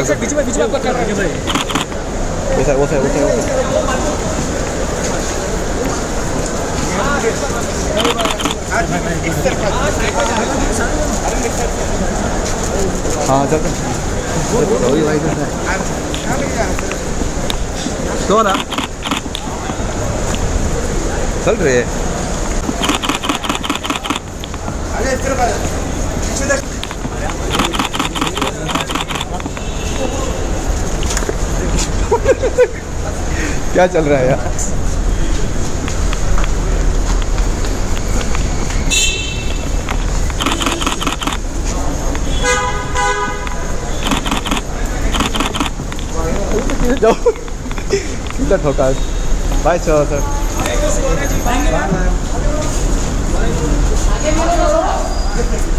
बीच में आपका कर रहा है भाई। वो सर हाँ चलते वही भाई तो ना चल रही है। क्या चल रहा है यार? जाओ सीधा ठोका। Bye sir.